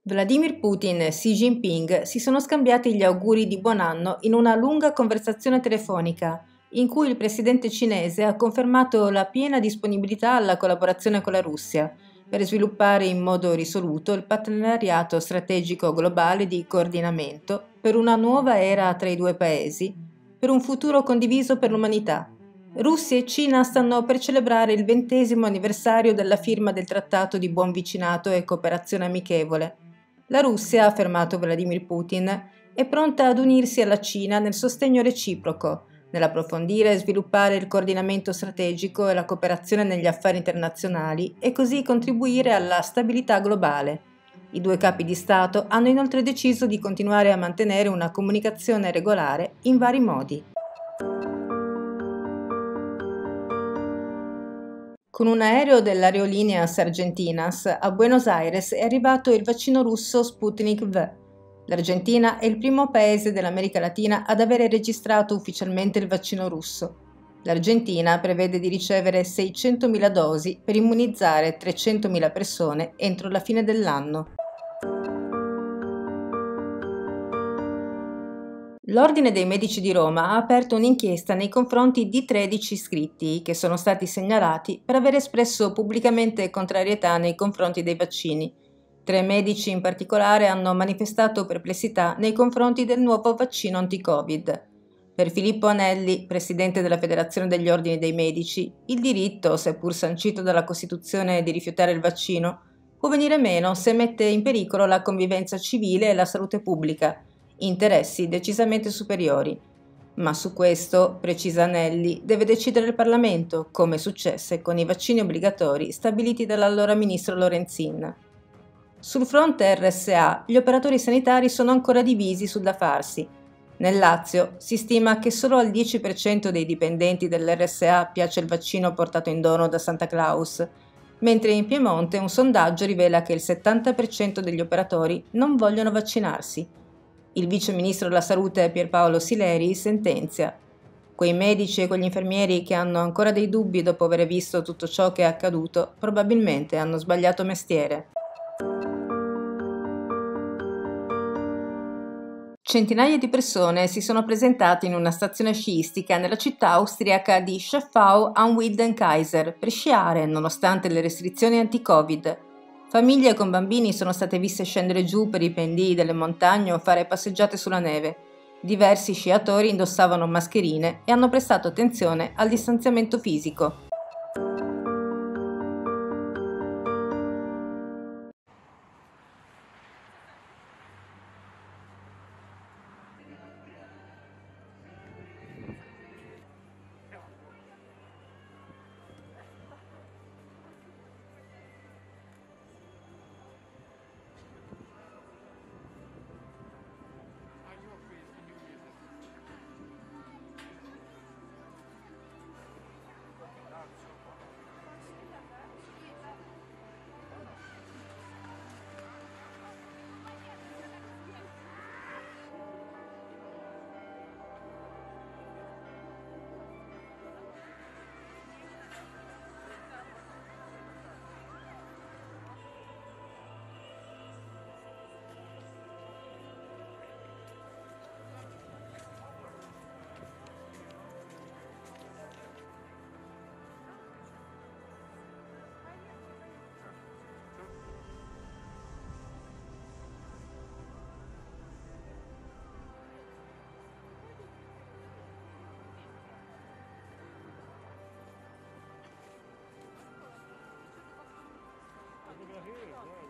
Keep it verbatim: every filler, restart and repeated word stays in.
Vladimir Putin e Xi Jinping si sono scambiati gli auguri di buon anno in una lunga conversazione telefonica, in cui il presidente cinese ha confermato la piena disponibilità alla collaborazione con la Russia, per sviluppare in modo risoluto il partenariato strategico globale di coordinamento per una nuova era tra i due paesi, per un futuro condiviso per l'umanità. Russia e Cina stanno per celebrare il ventesimo anniversario della firma del Trattato di Buon Vicinato e Cooperazione Amichevole. La Russia, ha affermato Vladimir Putin, è pronta ad unirsi alla Cina nel sostegno reciproco, nell'approfondire e sviluppare il coordinamento strategico e la cooperazione negli affari internazionali e così contribuire alla stabilità globale. I due capi di Stato hanno inoltre deciso di continuare a mantenere una comunicazione regolare in vari modi. Con un aereo dell'aerolíneas Argentinas a Buenos Aires è arrivato il vaccino russo Sputnik V. L'Argentina è il primo paese dell'America Latina ad avere registrato ufficialmente il vaccino russo. L'Argentina prevede di ricevere seicentomila dosi per immunizzare trecentomila persone entro la fine dell'anno. L'Ordine dei Medici di Roma ha aperto un'inchiesta nei confronti di tredici iscritti che sono stati segnalati per aver espresso pubblicamente contrarietà nei confronti dei vaccini. Tre medici in particolare hanno manifestato perplessità nei confronti del nuovo vaccino anti-Covid. Per Filippo Anelli, presidente della Federazione degli Ordini dei Medici, il diritto, seppur sancito dalla Costituzione, di rifiutare il vaccino può venire meno se mette in pericolo la convivenza civile e la salute pubblica, interessi decisamente superiori. Ma su questo, precisa Anelli, deve decidere il Parlamento, come successe con i vaccini obbligatori stabiliti dall'allora ministro Lorenzin. Sul fronte R S A, gli operatori sanitari sono ancora divisi sul da farsi. Nel Lazio si stima che solo al dieci per cento dei dipendenti dell'R S A piace il vaccino portato in dono da Santa Claus, mentre in Piemonte un sondaggio rivela che il settanta per cento degli operatori non vogliono vaccinarsi. Il vice ministro della Salute Pierpaolo Sileri sentenzia: quei medici e quegli infermieri che hanno ancora dei dubbi dopo aver visto tutto ciò che è accaduto probabilmente hanno sbagliato mestiere. Centinaia di persone si sono presentate in una stazione sciistica nella città austriaca di Schaffau am Wiedenkaiser per sciare nonostante le restrizioni anti-Covid. Famiglie con bambini sono state viste scendere giù per i pendii delle montagne o fare passeggiate sulla neve. Diversi sciatori indossavano mascherine e hanno prestato attenzione al distanziamento fisico. Look at here, yeah.